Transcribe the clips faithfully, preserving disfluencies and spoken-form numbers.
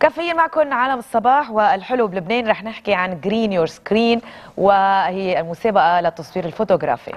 كافيين معكم عالم الصباح والحلو بلبنان. رح نحكي عن جرين يور سكرين، وهي المسابقة للتصوير الفوتوغرافي.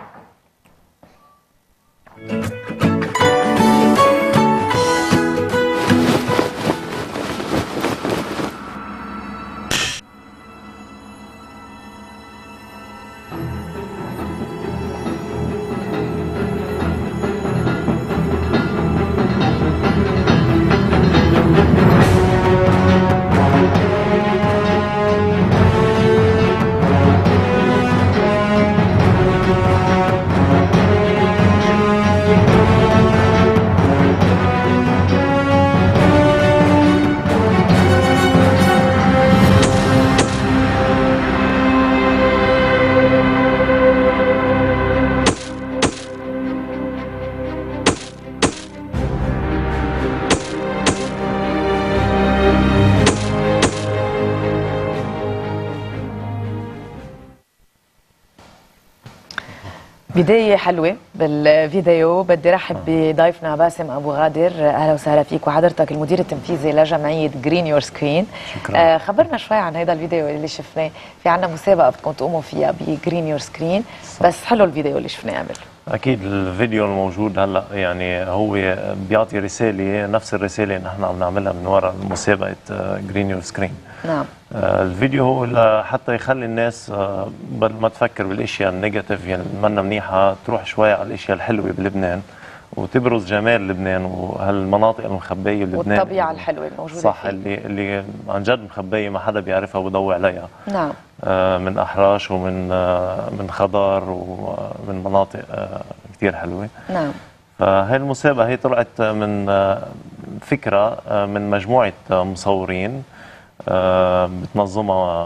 بداية حلوة بالفيديو. بدي رحب بضيفنا باسم أبو غادر، أهلا وسهلا فيك، وحضرتك المدير التنفيذي لجمعية جرين يور سكرين. آه خبرنا شوي عن هذا الفيديو اللي شفناه. في عنا مسابقة بدكم تقوموا فيها بجرين يور سكرين، بس حلو الفيديو اللي شفناه قبل. أكيد الفيديو الموجود هلا يعني هو بيعطي رسالة، نفس الرسالة اللي نحن عم نعملها من وراء مسابقة جرين يور سكرين. نعم. آه الفيديو هو لحتى يخلي الناس آه بدل ما تفكر بالاشياء النيجاتيف يعني منا منيحه، تروح شوي على الاشياء الحلوه بلبنان وتبرز جمال لبنان وهالمناطق المخبيه بلبنان والطبيعه الحلوه الموجوده صح فيه. اللي اللي عن جد مخبيه ما حدا بيعرفها وبضوي عليها. نعم. آه من احراش ومن آه من خضار ومن مناطق آه كثير حلوه. نعم. فهي المسابقه هي طلعت من آه فكره آه من مجموعه آه مصورين آه بتنظمها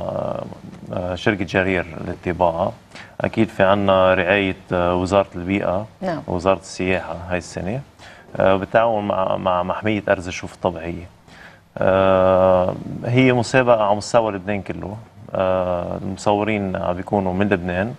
آه شركة جرير للطباعة. أكيد في عنا رعاية آه وزارة البيئة. نعم. ووزارة السياحة هاي السنة آه بالتعاون مع مع محمية أرز الشوف الطبيعية. آه هي مسابقة على مستوى لبنان كله. آه المصورين عم بيكونوا من لبنان.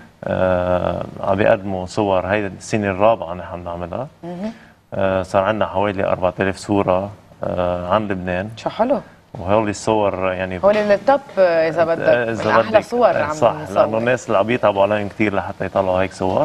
آه عم بيقدموا صور. هاي السنة الرابعة نحن بنعملها. آه صار عندنا حوالي أربعة آلاف صورة آه عن لبنان. شو حلو. وهول الصور يعني هول التوب اذا بدك، من احلى صور عم صح نصور. لانه الناس اللي عم بيتعبوا عليهم كثير لحتى يطلعوا هيك صور.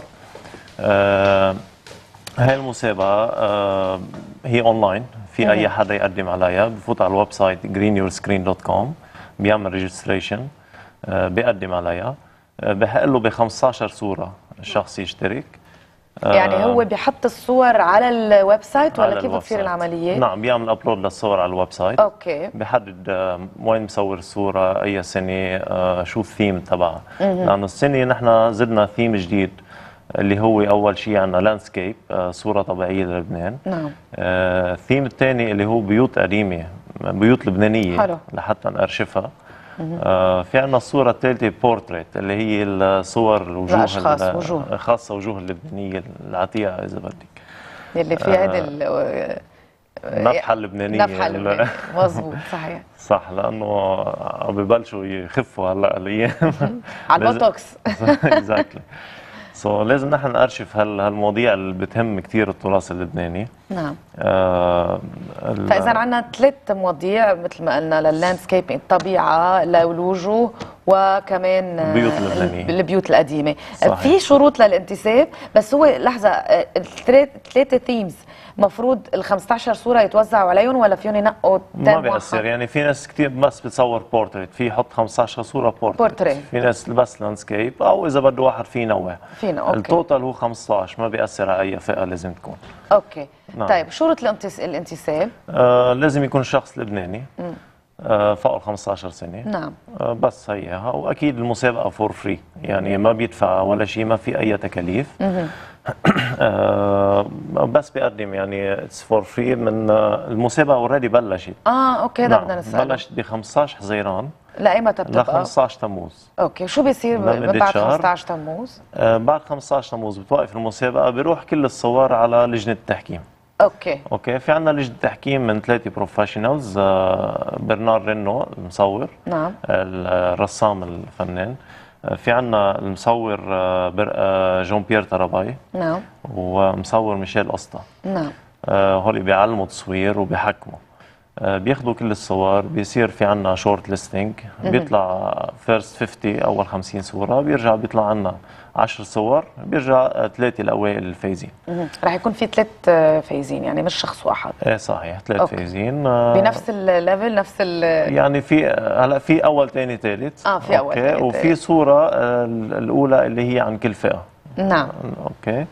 آه هاي المسابقه آه هي اونلاين، في اي حدا يقدم عليها. بفوت على الويب سايت جرين يور سكرين دوت كوم، بيعمل ريجستريشن، آه بيقدم عليها. آه بحق له ب خمسطعش صوره الشخص يشترك. يعني هو بيحط الصور على الويب سايت ولا كيف بتصير العمليه؟ نعم، بيعمل ابلود للصور على الويب سايت. اوكي. بحدد وين مصور الصوره، اي سنه، شو الثيم تبعها. لانه السنه نحن زدنا ثيم جديد اللي هو اول شيء عندنا لاندسكيب، صوره طبيعيه للبنان. نعم. الثيم الثاني اللي هو بيوت قديمه، بيوت لبنانيه. حلو. لحتى نأرشفها. آه في عندنا الصورة الثالثة بورتريت اللي هي الصور الوجوه الأشخاص وجوه خاصة وجوه اللبنانية العتيقة إذا بدك، اللي فيها هذه آه النفحة اللبنانية. النفحة اللبنانية مظبوط صحيح. صح، لأنه عم ببلشوا يخفوا هلا الأيام على البوتوكس. اكزاكتلي. سو لازم نحن نأرشف هالمواضيع اللي بتهم كثير التراث اللبناني. نعم. آه فإذا عندنا ثلاث مواضيع مثل ما قلنا، لللاندسكيبينج، الطبيعة، للوجوه، وكمان البيوت اللبنانية، البيوت القديمة. صحيح. في شروط للانتساب، بس هو لحظة، الثلاثة ثيمز مفروض ال خمسطعش صورة يتوزعوا عليهم ولا فيهم ينقوا؟ ما بيأثر، يعني في ناس كثير بس بتصور بورتريت، في يحط خمسطعش صورة بورتريت. بورتريت. في ناس بس لاندسكيب، او اذا بده واحد في ينوع. فينا اوكي. التوتال هو خمسطعش، ما بيأثر على اي فئة لازم تكون. اوكي. نعم. طيب شروط الانتس... الانتساب؟ آه لازم يكون شخص لبناني آه فوق ال خمسطعش سنة. نعم. آه بس هيها، واكيد المسابقة فور فري، يعني ما بيدفع ولا شيء، ما في اي تكاليف. آه بس بيقدم يعني اتس فور فري. من آه المسابقه اوريدي بلشت. اه اوكي. هذا نعم. بدنا نسأله. بلشت ب خمسطعش حزيران لايمتى بتبقى؟ ل خمسطعش تموز. اوكي. شو بيصير بعد خمسطعش تموز؟ آه بعد خمسطعش تموز بتوقف المسابقه، بيروح كل الصور على لجنه التحكيم. اوكي. اوكي. في عندنا لجنه تحكيم من ثلاثه بروفيشنالز، آه برنار رينو المصور. نعم. الرسام الفنان. في عنا المصور جون بيير تراباي. نعم. ومصور ميشيل قسطة. نعم. هول بيعلموا تصوير وبيحكموا. بياخذوا كل الصور، بيصير في عنا شورت ليستنج، بيطلع فيرست خمسين اول خمسين صوره، بيرجع بيطلع عنا عشر صور، بيرجع ثلاثه الاوائل الفايزين. رح يكون في ثلاث فايزين يعني مش شخص واحد؟ ايه صحيح، ثلاث فايزين بنفس الليفل نفس ال يعني في هلا في اول ثاني ثالث اه في اول ثاني وفي صوره الاولى اللي هي عن كل فئه. نعم اوكي.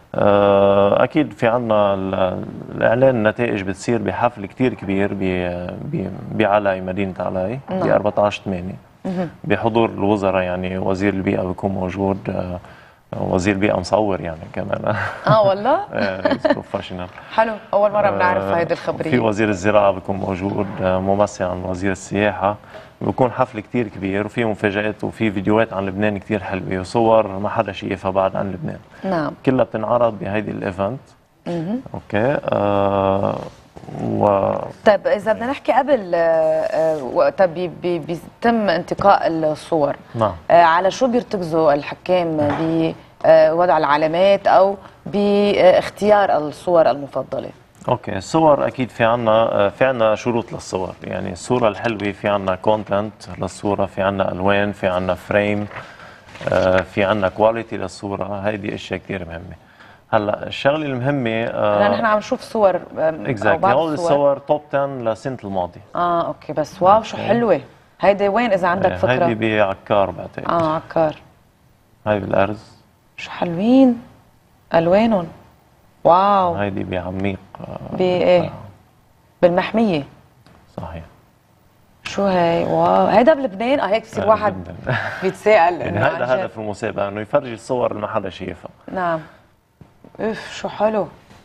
اكيد في عنا الاعلان النتائج بتصير بحفل كثير كبير بعلاي مدينه علاي ب أربعطعش ثمانية بحضور الوزراء، يعني وزير البيئه بيكون موجود، وزير البيئه مصور يعني كمان. اه والله؟ ايه بروفيشنال. حلو، اول مره بنعرف هيدي الخبريه. في وزير الزراعه بيكون موجود، ممثل عن وزير السياحه، بيكون حفل كتير كبير وفي مفاجآت وفي فيديوهات عن لبنان كتير حلوه وصور ما حدا شايفها بعد عن لبنان. نعم. كلها بتنعرض بهيدي الايفنت. اوكي. آه و طيب اذا بدنا نحكي قبل آه وقتها بي بي بيتم انتقاء الصور. نعم. آه على شو بيرتكزوا الحكام بوضع العلامات او باختيار الصور المفضله؟ اوكي، الصور اكيد في عنا في عنا شروط للصور، يعني الصوره الحلوه في عنا كونتنت للصوره، في عنا الوان، في عنا فريم، في عنا كواليتي للصوره، هيدي اشياء كثير مهمه. هلا الشغله المهمه هلا نحن عم نشوف صور اكزاكتلي، هول الصور توب عشرة للسنه الماضيه. اه اوكي، بس واو شو حلوه هيدي. وين اذا عندك فكره؟ هيدي بعكار بعتقد. اه عكار. هاي بالارز. شو حلوين الوانهم. واو. هيدي بعميق. بايه؟ بالمحميه. صحيح. شو هي؟ واو، هيدا بلبنان؟ اه هيك بصير واحد بيتساءل يعني هذا هدف المسابقه، انه يفرجي الصور اللي ما حدا شايفها. نعم. اف شو حلو.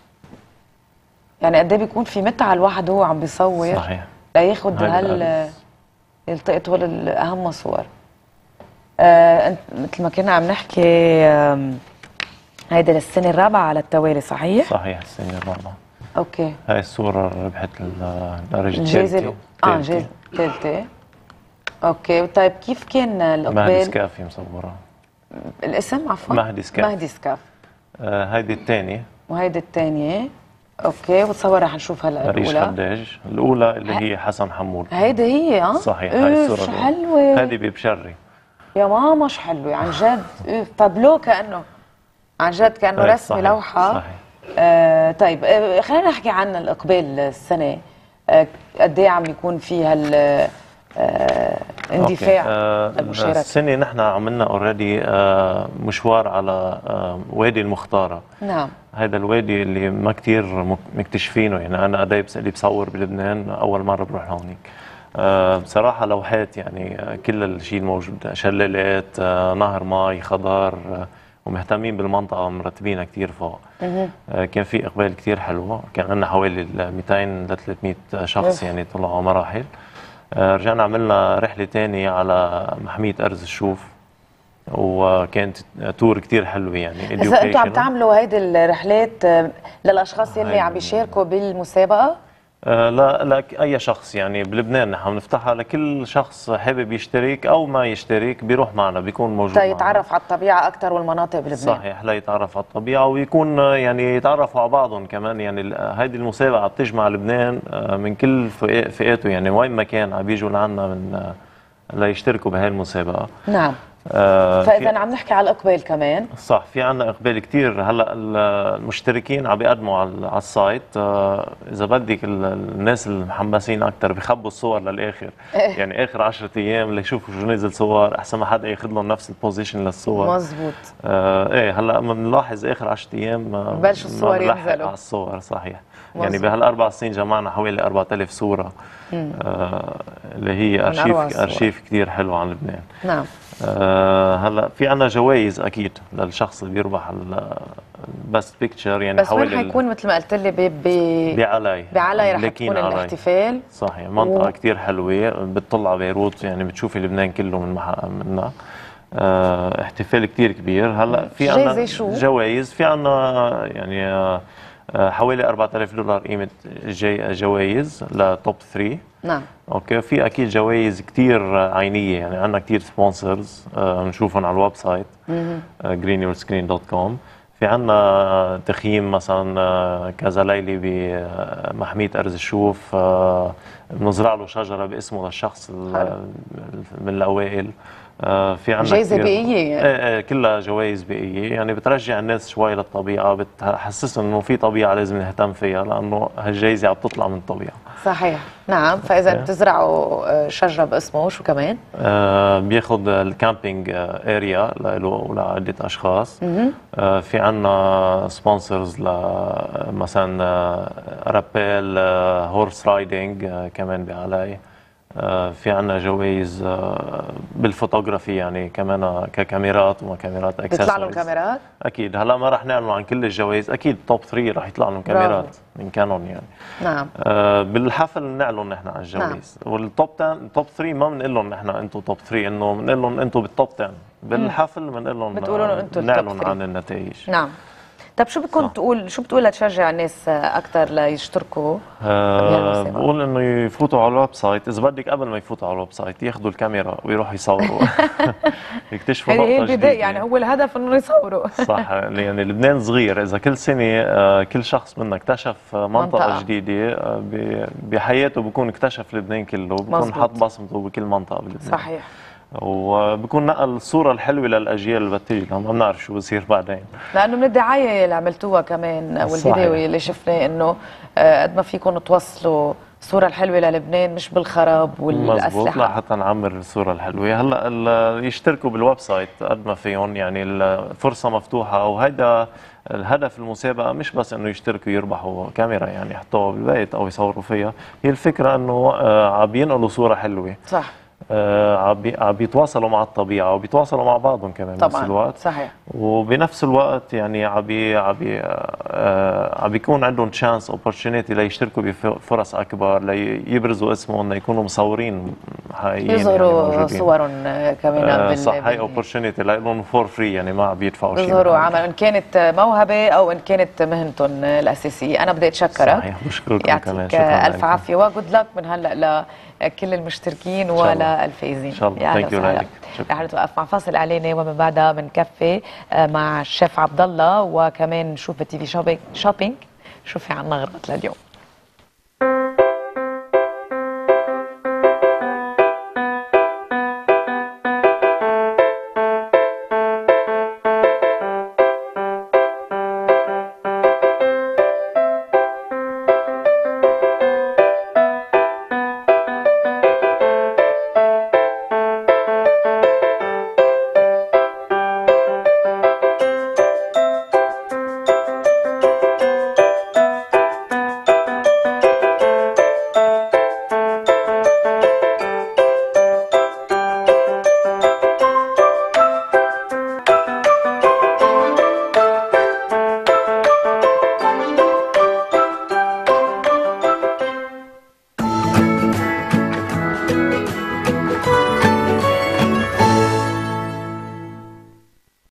يعني قد ايه بيكون في متعه الواحد وهو عم بيصور. صحيح. لياخذ هال يلتقط هول اهم صور. آه انت مثل ما كنا عم نحكي آه هيدا للسنه الرابعه على التوالي، صحيح؟ صحيح السنه الرابعه. اوكي. هاي الصوره ربحت الدرجه الجائزه اه جائزه الثالثه. اوكي. طيب كيف كان الاقبال؟ مهدي سكافي مصوره. الاسم عفوا؟ مهدي سكاف. مهدي سكاف. آه هيدي الثانيه. وهيدي الثانيه. اوكي، وتصور رح نشوف هلا الاولى. ريش حداج، الاولى اللي هي حسن حمود. هيدي هي اه؟ صحيح. هاي الصوره شو حلوه. هيدي ببشري. يا ماما شو حلوه عن جد. تابلو كانه عن جد كانه رسمي لوحه. صحيح. آه طيب آه خلينا نحكي عن الاقبال السنه. آه قد ايه عم يكون في هال آه اندفاع آه المشاركه؟ السنه نحن عملنا اوريدي آه مشوار على آه وادي المختاره. نعم. هذا الوادي اللي ما كثير مكتشفينه، يعني انا قدي اللي بصور بلبنان اول مره بروح لهونيك. آه بصراحه لوحات، يعني آه كل الشيء الموجود، شلالات، آه نهر مي خضار، آه ومهتمين بالمنطقه ومرتبينها كثير فوق. آه كان في اقبال كثير حلو، كان عندنا حوالي مئتين ل ثلاثمئة شخص يعني طلعوا مراحل. آه رجعنا عملنا رحله ثانيه على محميه ارز الشوف، وكانت تور كتير حلوه يعني. اذا انتم عم تعملوا هيدي الرحلات للاشخاص يلي عم يشاركوا بالمسابقه؟ آه لا لا، اي شخص يعني بلبنان نحن بنفتحها لكل شخص حابب يشترك او ما يشترك، بيروح معنا بيكون موجود معنا تيتعرف على الطبيعه اكثر والمناطق بلبنان. صحيح، لا يتعرف على الطبيعه ويكون يعني يتعرفوا على بعضهم كمان. يعني هيدي المسابقه بتجمع لبنان من كل فئاته، يعني وين ما كان عم بيجوا لعنا من ليشتركوا بهي المسابقه. نعم. آه فاذا عم نحكي على الاقبال كمان. صح، في عندنا اقبال كثير. هلا المشتركين عم بيقدموا على السايت. آه اذا بدك الناس المحمسين اكثر بخبوا الصور للاخر. يعني اخر عشرة ايام ليشوفوا شو نزل صور، احسن ما حدا ياخذ لهم نفس البوزيشن للصور. مزبوط. آه ايه هلا بنلاحظ اخر عشرة ايام بلشوا الصور ينزلوا على الصور. صحيح. مزبوط. يعني بهالاربع سنين جمعنا حوالي أربعة آلاف صوره، آه اللي هي ارشيف ارشيف كثير حلو عن لبنان. نعم. آه هلا في عنا جوائز اكيد للشخص اللي بيربح البست بيكتشر، يعني بس حوالي. بس وين حيكون مثل ما قلت لي ب بعلاي بعلاي رح تكون الاحتفال. صحيح، منطقه و... كثير حلوه بتطل على بيروت، يعني بتشوفي لبنان كله من مح... منا. آه احتفال كثير كبير. هلا في عنا جوائز، في عنا يعني آه حوالي أربعة آلاف دولار قيمه جوائز لتوب ثلاثة. نعم. اوكي. في اكيد جوائز كثير عينيه، يعني عندنا كثير سبونسرز بنشوفهم آه على الويب سايت جرين يور سكرين دوت كوم. في في عنا تخييم مثلا كذا ليلة بمحمية أرز الشوف، بنزرع له شجرة باسمه للشخص من الأوائل. في عنا جايزة بيئية يعني. ايه كلها جوائز بيئية، يعني بترجع الناس شوي للطبيعة، بتحسسهم انه في طبيعة لازم نهتم فيها، لأنه هالجايزة عم تطلع من الطبيعة. صحيح، نعم. فإذا بتزرعوا شجرة باسمه شو كمان؟ آه بياخد الكامبينج اريا له ولعدة أشخاص. آه في عنا سبونسرز ل مثلا رابيل، هورس رايدنج كمان بعلي. آه في عنا جوائز آه بالفوتوغرافي، يعني كمان ككاميرات وكاميرات اكسسوارز. بيطلع لهم كاميرات؟ اكيد. هلا ما رح نعلن عن كل الجوائز، اكيد توب ثلاثة رح يطلع لهم كاميرات من كانون يعني. نعم. آه بالحفل نعلن نحن عن الجوائز. نعم. والتوب عشرة توب ثلاثة ما بنقول لهم نحن انتم توب ثلاثة، انه بنقول لهم انتم بالتوب عشرة. بالحفل بنقول لهم بتقولوا لهم انتم نعلن عن النتائج. نعم. طب شو بكون تقول شو بتقول لتشجع الناس اكثر ليشتركوا أه بقول انه يفوتوا على الويب سايت، اذا بدك قبل ما يفوتوا على الويب سايت ياخذوا الكاميرا ويروحوا يصوروا. يكتشفوا نقطة جديدة. البداية يعني هو الهدف انه يصوروا. صح، يعني لبنان صغير، اذا كل سنة أه كل شخص منا اكتشف منطقة, منطقة. جديدة أه بحياته بكون اكتشف لبنان كله، بكون حط بصمته بكل منطقة بلبنان. صحيح. وبكون نقل الصورة الحلوة للأجيال اللي بتيجي، ما بنعرف شو بصير بعدين. لأنه من الدعاية اللي عملتوها كمان والفيديو اللي شفناه إنه قد ما فيكم توصلوا الصورة الحلوة للبنان مش بالخراب والأسلحة. مزبوط، لحتى نعمر الصورة الحلوة. هلا يشتركوا بالويب سايت قد ما فيهم، يعني الفرصة مفتوحة. وهيدا الهدف المسابقة مش بس انه يشتركوا يربحوا كاميرا يعني يحطوها بالبيت او يصوروا فيها، هي الفكرة انه عم ينقلوا صورة حلوة. صح. آه عم بيتواصلوا مع الطبيعه وبيتواصلوا مع بعضهم كمان بنفس الوقت. صحيح. وبنفس الوقت يعني عم عم عم بيكون عندهم تشانس اوبورتونيتي ليشتركوا بفرص اكبر، ليبرزوا اسمهم، ليكونوا مصورين حقيقيين، يظهروا يعني صورهم كمان. آه صح، هي اوبورتونيتي لهم فور فري، يعني ما عم بيدفعوا شيء. يظهروا عمل ان كانت موهبه او ان كانت مهنتهم الاساسيه. انا بدي اتشكرك. صحيح، بشكركم كمان. شكرا الف عافيه وجود لك من هلا لكل المشتركين ولا الفايزين. ان شاء الله. ثانك يو لك. رح نتوقف مع فاصل اعلاني ومن بعدها بنكفي مع الشيف عبد الله، وكمان نشوف بالتي في شوبينج شو في عنا غرض لليوم.